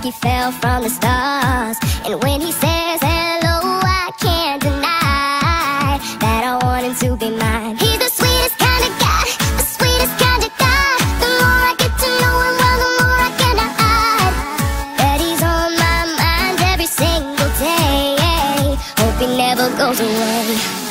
like he fell from the stars. And when he says hello, I can't deny that I want him to be mine. He's the sweetest kind of guy, the sweetest kind of guy. The more I get to know him, well, the more I cannot hide that he's on my mind every single day. Hope he never goes away.